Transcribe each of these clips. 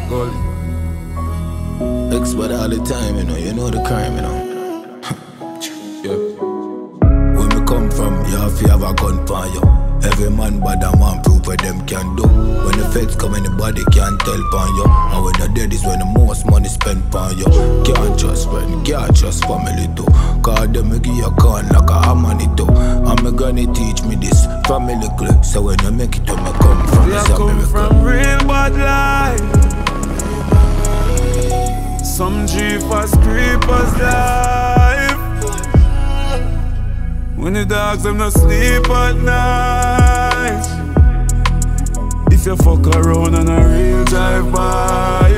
Gold. Expert all the time, you know the crime, Yeah. Where me come from, you have a gun for you. Every man bad and want prove what them can do. When the feds come, anybody can't tell upon you. And when you're dead is when the most money spent upon you. Can't trust friend, can't trust family too. Cause them me give you a con like a harmony too. And me gonna teach me this family clip. So when you make it to me come from, Yeah, it's a come miracle. from real bad life. Some jeepers, creepers life. When the dogs them not sleep at night. If you fuck around on a real drive-by,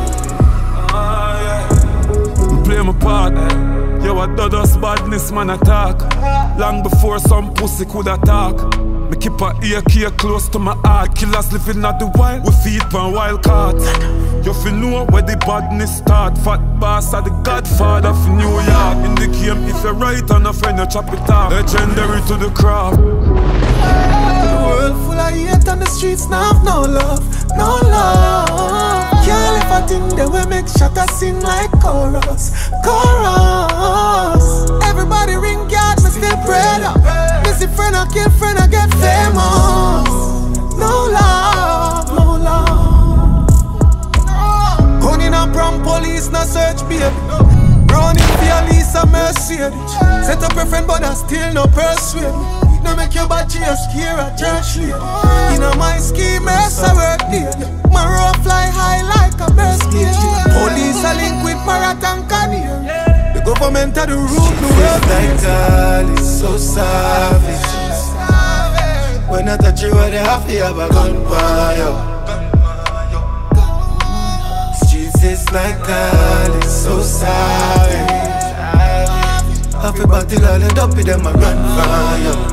me play my part. Yo, I do us badness man attack. Long before some pussy could attack. Me keep a AK close to my heart. Killers living at the wild, we feed pan wild cards. You fi know where the badness start. Fat boss are the godfather of New York. In the game, if you're right on a friend, you chop it off. Legendary to the craft. The world full of hate on the streets, now have no love, no love. Can't live a thing that will make shatter sing like chorus, chorus. Everybody ring guard, me still prayed up. Missy friend, I kill friend, I get famous. No love, no love. Gunning up from police, no search baby. Running for your Lisa Mercedes. Set up a friend, but I still no persuade. No make your body a scare a church lady. You know my schemers I work there. My road fly high like a bird cage. Police a link with Marathon Canary. The government are the root to work like God, it's so savage. When I touch you, they have to have a gunfire. Streets is like God, it's so savage. I feel battle all end up with them a gunfire.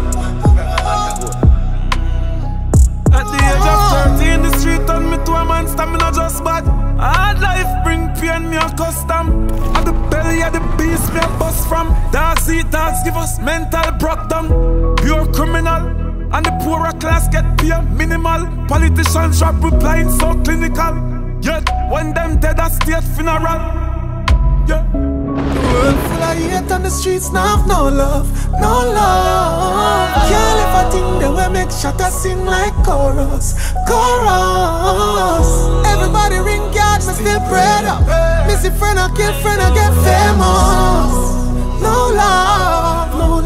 At the age of 30 in the street, turn me to a man, stamina just bad. Hard life bring pain, me a custom. At the belly of the beast, me a bust from. Dogs eat dogs, give us mental breakdown. Pure criminal, and the poorer class get paid minimal. Politicians rap replying so clinical. Yet, when them dead at state funeral. Yeah. The world full of hate on the streets, now have no love, no love. Can't live a thing that will make shatter sing like chorus, chorus. Everybody ring guard, me still prayed up. Missy friend, I kill friend, I get famous. No love, no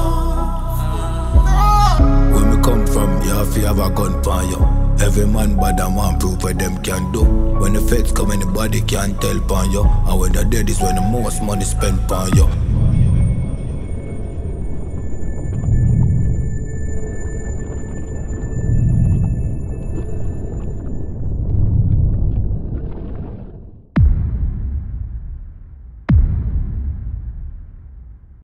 love. Where me come from, you have a gun for you. Every man bad and want prove what them can do. When the feds come, anybody can't tell upon you. And when you're dead is when the most money spent upon you.